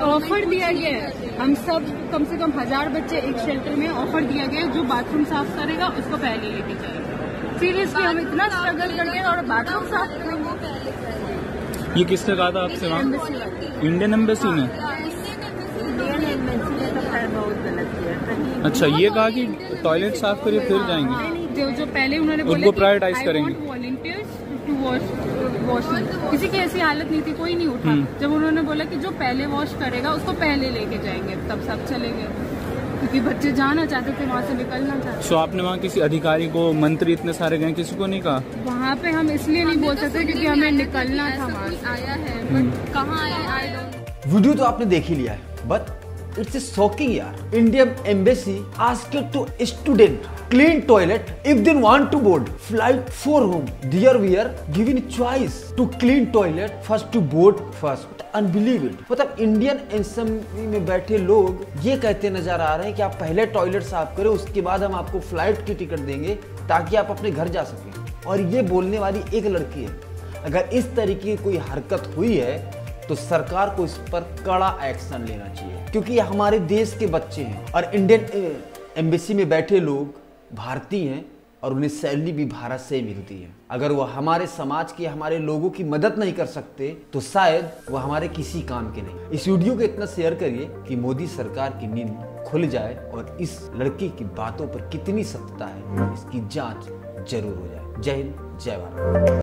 Offer दिया गया है, हम सब कम से कम 1000 बच्चे एक शेल्टर में ऑफर दिया गया है, जो बाथरूम साफ करेगा उसको पहले लेके जाएगा। सीरियसली हम इतना स्ट्रगल करके और बाथरूम साफ करेंगे। ये किसने कहा था आपसे वहाँ? इंडियन एम्बेसी ने? इंडियन एम्बेसी ने तो खैर बहुत गलत किया। अच्छा, ये कहा कि टॉयलेट साफ करिए फिर जाएंगे। जो पहले उन्होंने बोला उनको प्रायोरिटाइज करेंगे। वॉलंटियर्स टू वॉश, किसी की ऐसी हालत नहीं थी, कोई नहीं उठा। जब उन्होंने बोला कि जो पहले वॉश करेगा उसको पहले लेके जाएंगे, तब सब चले गए, क्योंकि बच्चे जाना चाहते थे, वहाँ से निकलना चाहते। सो आपने वहाँ किसी अधिकारी को, मंत्री इतने सारे गए, किसी को नहीं कहा? वहाँ पे हम इसलिए नहीं बोल सकते क्योंकि हमें निकलना था। वहाँ आया है बट कहाँ आया, आई डोंट। वीडियो तो आपने देख ही लिया है, बट इट्स शॉकिंग यार। Indian embassy asked to student clean toilet if they want to board flight for home. There we are given choice to clean toilet first to board first. Unbelievable. मतलब Indian embassy में बैठे लोग ये कहते नजर आ रहे हैं कि आप पहले टॉयलेट साफ करें, उसके बाद हम आपको फ्लाइट की टिकट देंगे ताकि आप अपने घर जा सकें। और ये बोलने वाली एक लड़की है। अगर इस तरीके की कोई हरकत हुई है तो सरकार को इस पर कड़ा एक्शन लेना चाहिए, क्योंकि ये हमारे देश के बच्चे हैं और इंडियन एम्बेसी में बैठे लोग भारतीय हैं और उन्हें सैलरी भी भारत से ही मिलती है। अगर वो हमारे समाज के, हमारे लोगों की मदद नहीं कर सकते तो शायद वो हमारे किसी काम के नहीं। इस वीडियो को इतना शेयर करिए कि मोदी सरकार की नींद खुल जाए और इस लड़की की बातों पर कितनी सत्यता है इसकी जांच जरूर हो जाए। जय हिंद, जय भारत।